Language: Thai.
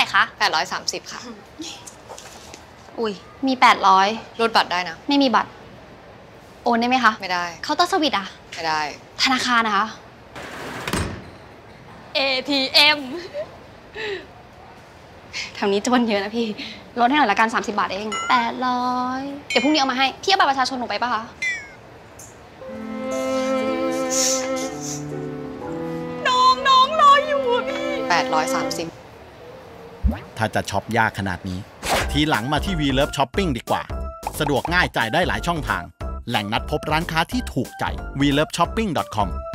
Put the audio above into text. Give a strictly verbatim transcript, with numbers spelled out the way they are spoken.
คะแปดร้อยสามสิบค่ะอุ้ยมีแปดร้อยรูดบัตรได้นะไม่มีบัตรโอนได้ไหมคะไม่ได้เคาน์เตอร์สวิตอะไม่ได้ธนาคารนะคะ เอ ที เอ็ม แถวนี้จนเยอะนะพี่ลดให้หน่อยละกันสามสิบบาทเองแปดร้อยเดี๋ยวพรุ่งนี้เอามาให้พี่เอาบัตรประชาชนหนูไปปะคะน้องน้องรออยู่พี่แปดร้อยสามสิบถ้าจะช็อปยากขนาดนี้ทีหลังมาที่ Weloveshopping ดีกว่าสะดวกง่ายจ่ายได้หลายช่องทางแหล่งนัดพบร้านค้าที่ถูกใจ วี เลิฟ ช็อปปิ้ง ดอท คอม